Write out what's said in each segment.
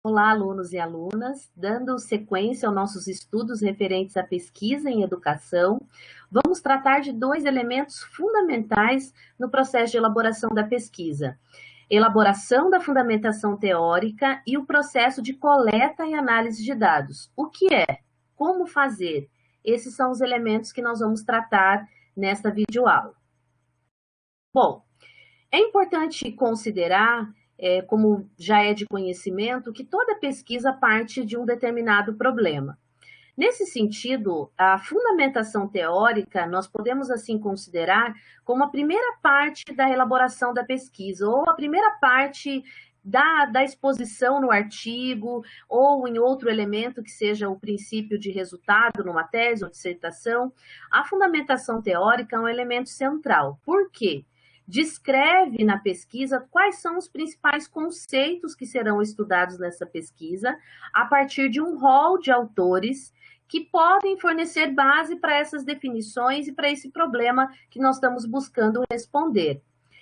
Olá, alunos e alunas, dando sequência aos nossos estudos referentes à pesquisa em educação, vamos tratar de dois elementos fundamentais no processo de elaboração da pesquisa: elaboração da fundamentação teórica e o processo de coleta e análise de dados. O que é? Como fazer? Esses são os elementos que nós vamos tratar nesta videoaula. Bom, é importante considerar, como já é de conhecimento, que toda pesquisa parte de um determinado problema. Nesse sentido, a fundamentação teórica nós podemos assim considerar como a primeira parte da elaboração da pesquisa, ou a primeira parte da exposição no artigo, ou em outro elemento que seja o princípio de resultado numa tese ou dissertação. A fundamentação teórica é um elemento central. Por quê? Descreve na pesquisa quais são os principais conceitos que serão estudados nessa pesquisa, a partir de um rol de autores que podem fornecer base para essas definições e para esse problema que nós estamos buscando responder.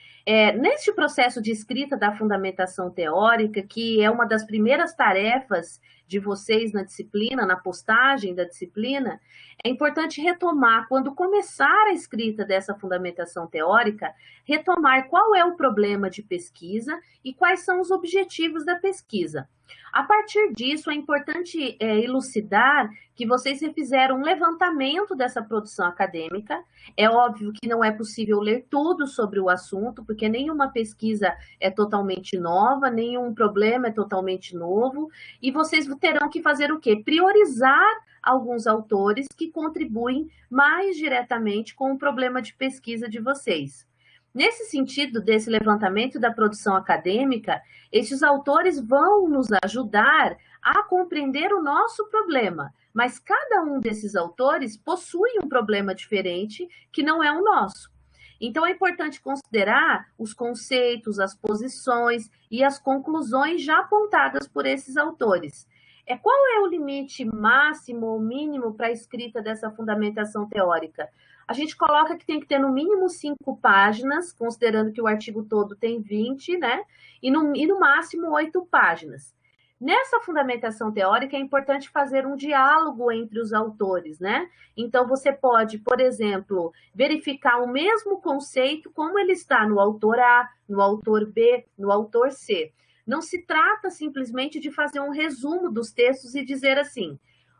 Neste processo de escrita da fundamentação teórica, que é uma das primeiras tarefas de vocês na disciplina, na postagem da disciplina, é importante retomar, quando começar a escrita dessa fundamentação teórica, retomar qual é o problema de pesquisa e quais são os objetivos da pesquisa. A partir disso, é importante elucidar que vocês fizeram um levantamento dessa produção acadêmica. É óbvio que não é possível ler tudo sobre o assunto, porque nenhuma pesquisa é totalmente nova, nenhum problema é totalmente novo, e vocês terão que fazer o quê? Priorizar alguns autores que contribuem mais diretamente com o problema de pesquisa de vocês. Nesse sentido, desse levantamento da produção acadêmica, estes autores vão nos ajudar a compreender o nosso problema, mas cada um desses autores possui um problema diferente que não é o nosso. Então, é importante considerar os conceitos, as posições e as conclusões já apontadas por esses autores. Qual é o limite máximo ou mínimo para a escrita dessa fundamentação teórica? A gente coloca que tem que ter no mínimo 5 páginas, considerando que o artigo todo tem 20, né? E no máximo 8 páginas. Nessa fundamentação teórica é importante fazer um diálogo entre os autores, né? Então você pode, por exemplo, verificar o mesmo conceito como ele está no autor A, no autor B, no autor C. Não se trata simplesmente de fazer um resumo dos textos e dizer assim: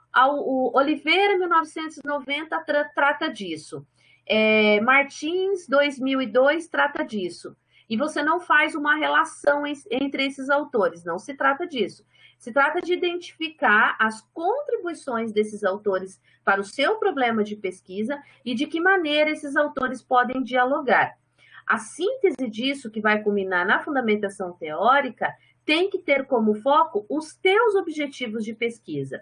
o Oliveira, 1990, trata disso. Martins, 2002, trata disso. E você não faz uma relação entre esses autores, não se trata disso. Se trata de identificar as contribuições desses autores para o seu problema de pesquisa e de que maneira esses autores podem dialogar. A síntese disso, que vai culminar na fundamentação teórica, tem que ter como foco os teus objetivos de pesquisa.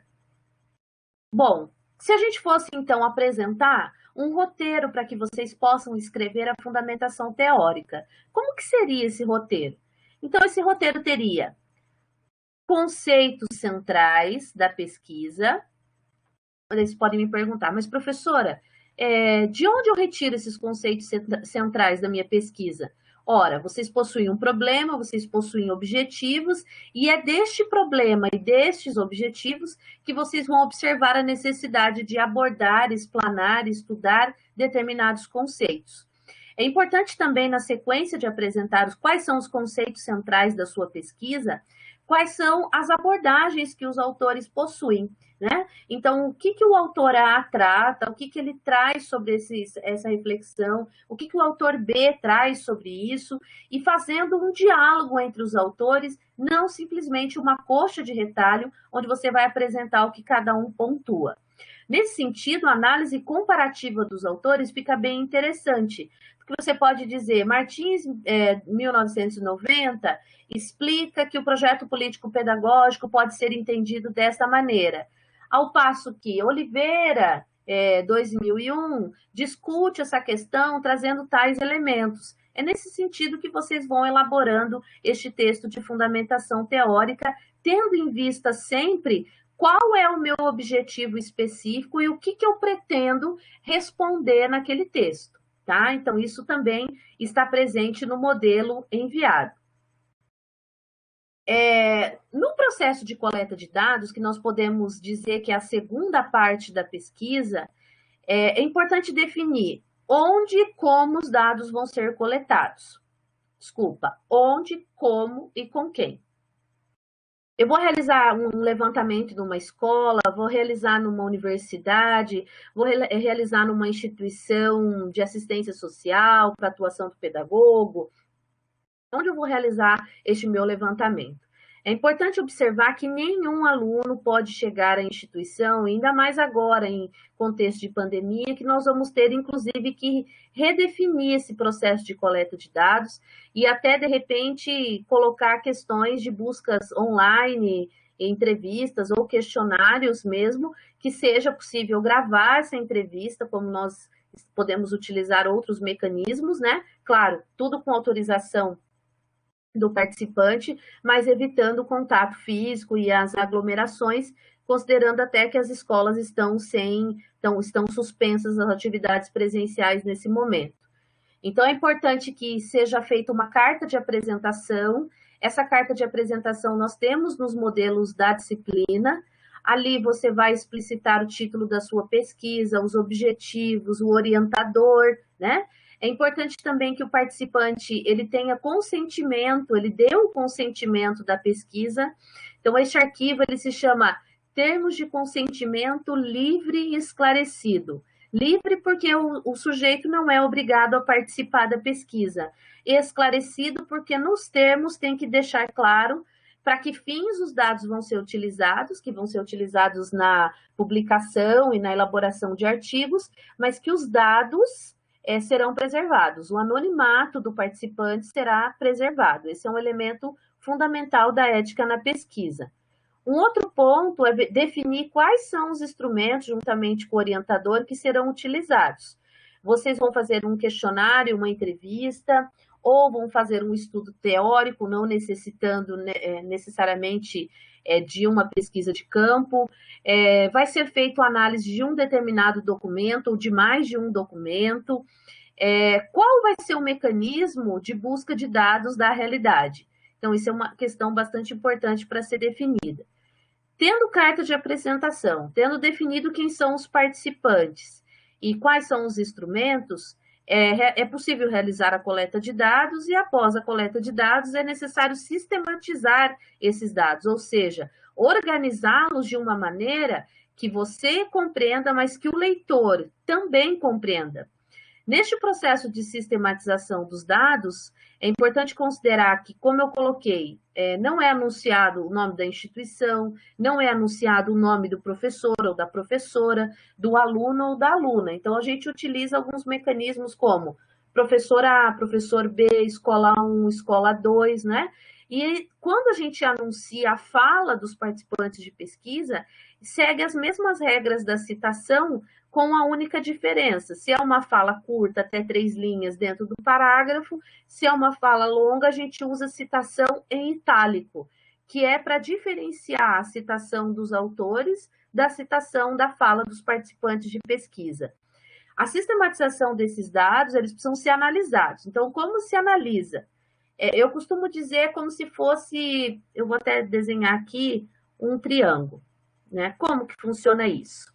Bom, se a gente fosse, então, apresentar um roteiro para que vocês possam escrever a fundamentação teórica, como que seria esse roteiro? Então, esse roteiro teria conceitos centrais da pesquisa. Vocês podem me perguntar, mas professora, de onde eu retiro esses conceitos centrais da minha pesquisa? Ora, vocês possuem um problema, vocês possuem objetivos, e é deste problema e destes objetivos que vocês vão observar a necessidade de abordar, explanar, estudar determinados conceitos. É importante também, na sequência de apresentar quais são os conceitos centrais da sua pesquisa, quais são as abordagens que os autores possuem, né? Então, o que o autor A trata, o que ele traz sobre essa reflexão, o que o autor B traz sobre isso, e fazendo um diálogo entre os autores, não simplesmente uma coxa de retalho, onde você vai apresentar o que cada um pontua. Nesse sentido, a análise comparativa dos autores fica bem interessante, porque você pode dizer, Martins, 1990, explica que o projeto político-pedagógico pode ser entendido desta maneira, ao passo que Oliveira, 2001, discute essa questão trazendo tais elementos. É nesse sentido que vocês vão elaborando este texto de fundamentação teórica, tendo em vista sempre qual é o meu objetivo específico e o que eu pretendo responder naquele texto, tá? Então, isso também está presente no modelo enviado. No processo de coleta de dados, que nós podemos dizer que é a segunda parte da pesquisa, é importante definir onde e como os dados vão ser coletados. Desculpa, onde, como e com quem. Eu vou realizar um levantamento numa escola, vou realizar numa universidade, vou realizar numa instituição de assistência social para atuação do pedagogo. Onde eu vou realizar este meu levantamento? É importante observar que nenhum aluno pode chegar à instituição, ainda mais agora em contexto de pandemia, que nós vamos ter, inclusive, que redefinir esse processo de coleta de dados e até, de repente, colocar questões de buscas online, entrevistas ou questionários mesmo, que seja possível gravar essa entrevista, como nós podemos utilizar outros mecanismos, né? Claro, tudo com autorização do participante, mas evitando o contato físico e as aglomerações, considerando até que as escolas estão suspensas as atividades presenciais nesse momento. Então, é importante que seja feita uma carta de apresentação. Essa carta de apresentação nós temos nos modelos da disciplina. Ali você vai explicitar o título da sua pesquisa, os objetivos, o orientador, né? É importante também que o participante ele tenha consentimento, ele dê o consentimento da pesquisa. Então, este arquivo ele se chama Termos de Consentimento Livre e Esclarecido. Livre porque o sujeito não é obrigado a participar da pesquisa. Esclarecido porque nos termos tem que deixar claro para que fins os dados vão ser utilizados, que vão ser utilizados na publicação e na elaboração de artigos, mas que os dados serão preservados. O anonimato do participante será preservado. Esse é um elemento fundamental da ética na pesquisa. Um outro ponto é definir quais são os instrumentos, juntamente com o orientador, que serão utilizados. Vocês vão fazer um questionário, uma entrevista, ou vão fazer um estudo teórico, não necessitando necessariamente de uma pesquisa de campo. Vai ser feita a análise de um determinado documento ou de mais de um documento. Qual vai ser o mecanismo de busca de dados da realidade? Então, isso é uma questão bastante importante para ser definida. Tendo carta de apresentação, tendo definido quem são os participantes e quais são os instrumentos, é possível realizar a coleta de dados e, após a coleta de dados, é necessário sistematizar esses dados, ou seja, organizá-los de uma maneira que você compreenda, mas que o leitor também compreenda. Neste processo de sistematização dos dados, é importante considerar que, como eu coloquei, não é anunciado o nome da instituição, não é anunciado o nome do professor ou da professora, do aluno ou da aluna. Então, a gente utiliza alguns mecanismos como professor A, professor B, escola 1, escola 2, né? E quando a gente anuncia a fala dos participantes de pesquisa, segue as mesmas regras da citação, com a única diferença. Se é uma fala curta, até 3 linhas dentro do parágrafo, se é uma fala longa, a gente usa citação em itálico, que é para diferenciar a citação dos autores da citação da fala dos participantes de pesquisa. A sistematização desses dados, eles precisam ser analisados. Então, como se analisa? Eu costumo dizer como se fosse, eu vou até desenhar aqui um triângulo, né? Como que funciona isso?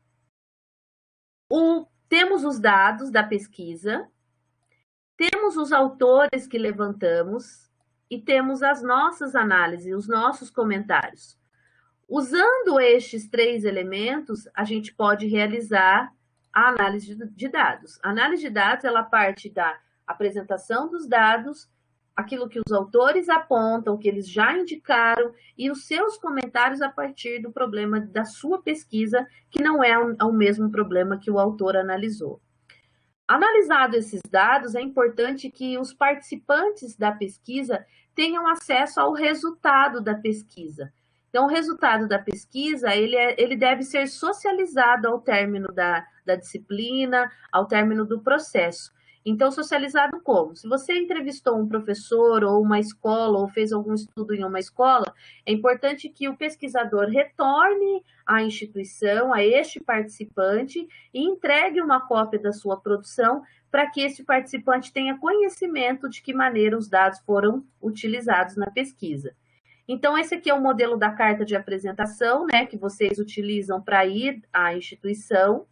Temos os dados da pesquisa, temos os autores que levantamos e temos as nossas análises, os nossos comentários. Usando estes 3 elementos, a gente pode realizar a análise de dados. A análise de dados, ela parte da apresentação dos dados, aquilo que os autores apontam, que eles já indicaram, e os seus comentários a partir do problema da sua pesquisa, que não é o mesmo problema que o autor analisou. Analisado esses dados, é importante que os participantes da pesquisa tenham acesso ao resultado da pesquisa. Então, o resultado da pesquisa, ele deve ser socializado ao término da disciplina, ao término do processo. Então, socializado como? Se você entrevistou um professor ou uma escola ou fez algum estudo em uma escola, é importante que o pesquisador retorne à instituição, a este participante e entregue uma cópia da sua produção para que esse participante tenha conhecimento de que maneira os dados foram utilizados na pesquisa. Então, esse aqui é o modelo da carta de apresentação, né, que vocês utilizam para ir à instituição.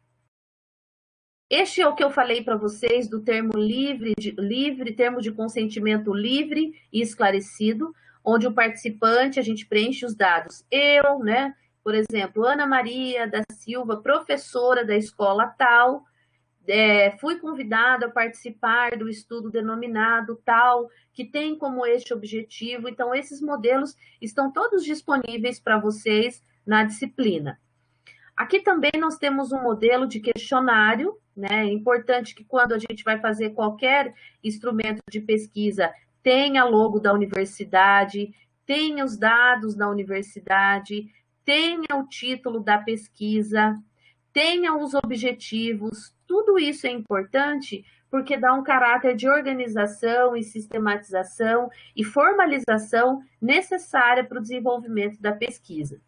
Este é o que eu falei para vocês do termo termo de consentimento livre e esclarecido, onde o participante, a gente preenche os dados. Eu, né, por exemplo, Ana Maria da Silva, professora da escola tal, fui convidada a participar do estudo denominado tal, que tem como este objetivo. Então, esses modelos estão todos disponíveis para vocês na disciplina. Aqui também nós temos um modelo de questionário, né? É importante que quando a gente vai fazer qualquer instrumento de pesquisa, tenha logo da universidade, tenha os dados da universidade, tenha o título da pesquisa, tenha os objetivos. Tudo isso é importante porque dá um caráter de organização e sistematização e formalização necessária para o desenvolvimento da pesquisa.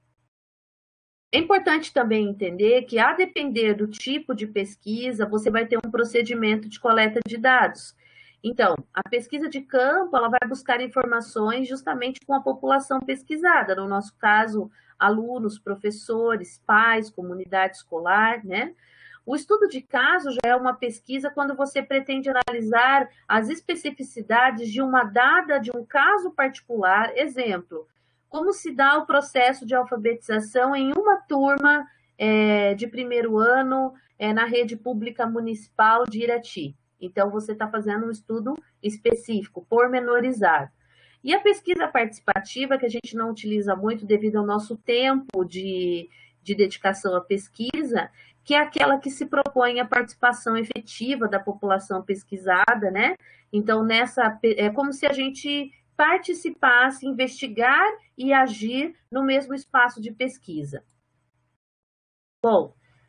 É importante também entender que, a depender do tipo de pesquisa, você vai ter um procedimento de coleta de dados. Então, a pesquisa de campo, ela vai buscar informações justamente com a população pesquisada, no nosso caso, alunos, professores, pais, comunidade escolar, né? O estudo de caso já é uma pesquisa quando você pretende analisar as especificidades de um caso particular. Exemplo, como se dá o processo de alfabetização em uma turma de primeiro ano na rede pública municipal de Irati. Então, você está fazendo um estudo específico, pormenorizado. E a pesquisa participativa, que a gente não utiliza muito devido ao nosso tempo de dedicação à pesquisa, que é aquela que se propõe a participação efetiva da população pesquisada, né? Então, é como se a gente participasse, investigar e agir no mesmo espaço de pesquisa. Bom,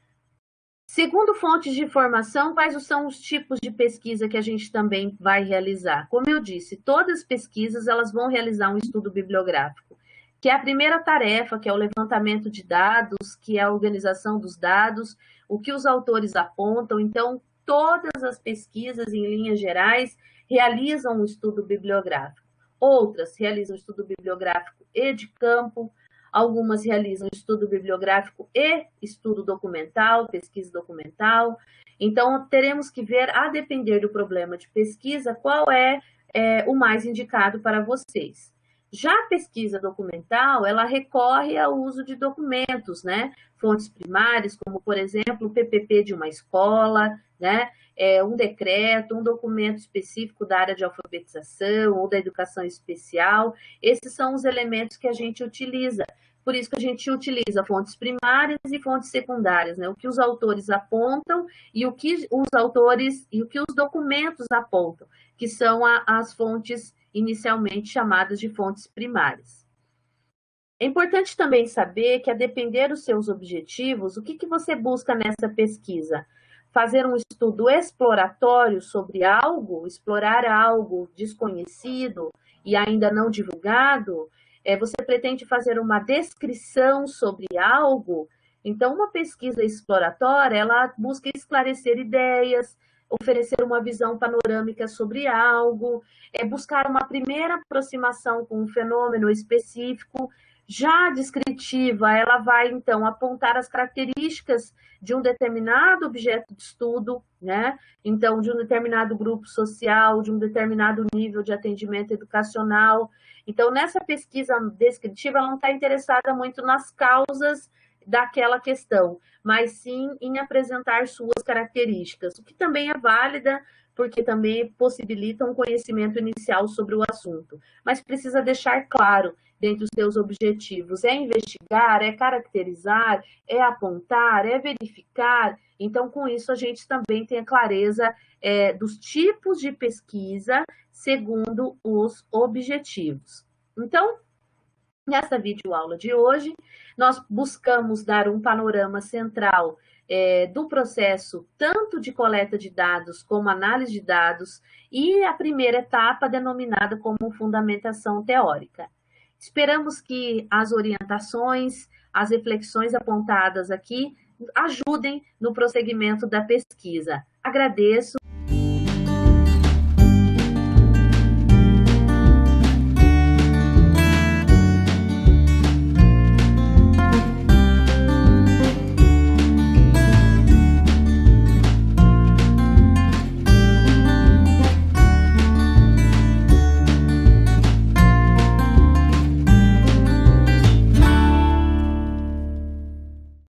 segundo fontes de informação, quais são os tipos de pesquisa que a gente também vai realizar? Como eu disse, todas as pesquisas elas vão realizar um estudo bibliográfico, que é a primeira tarefa, que é o levantamento de dados, que é a organização dos dados, o que os autores apontam. Então, todas as pesquisas, em linhas gerais, realizam um estudo bibliográfico. Outras realizam estudo bibliográfico e de campo, algumas realizam estudo bibliográfico e estudo documental, pesquisa documental. Então, teremos que ver, a depender do problema de pesquisa, qual é o mais indicado para vocês. Já a pesquisa documental, ela recorre ao uso de documentos, né? Fontes primárias, como, por exemplo, o PPP de uma escola, né? Um decreto, um documento específico da área de alfabetização ou da educação especial. Esses são os elementos que a gente utiliza. Por isso que a gente utiliza fontes primárias e fontes secundárias, né? O que os autores apontam e o que os documentos apontam, que são as fontes inicialmente chamadas de fontes primárias. É importante também saber que, a depender dos seus objetivos, o que você busca nessa pesquisa? Fazer um estudo exploratório sobre algo, explorar algo desconhecido e ainda não divulgado? Você pretende fazer uma descrição sobre algo? Então, uma pesquisa exploratória, ela busca esclarecer ideias, oferecer uma visão panorâmica sobre algo, buscar uma primeira aproximação com um fenômeno específico. Já a descritiva, ela vai, então, apontar as características de um determinado objeto de estudo, né? Então, de um determinado grupo social, de um determinado nível de atendimento educacional. Então, nessa pesquisa descritiva, ela não está interessada muito nas causas daquela questão, mas sim em apresentar suas características, o que também é válida, porque também possibilita um conhecimento inicial sobre o assunto. Mas precisa deixar claro, dentre os seus objetivos, é investigar, é caracterizar, é apontar, é verificar. Então, com isso, a gente também tem a clareza dos tipos de pesquisa segundo os objetivos. Então, nessa videoaula de hoje, nós buscamos dar um panorama central do processo tanto de coleta de dados como análise de dados e a primeira etapa denominada como fundamentação teórica. Esperamos que as orientações, as reflexões apontadas aqui ajudem no prosseguimento da pesquisa. Agradeço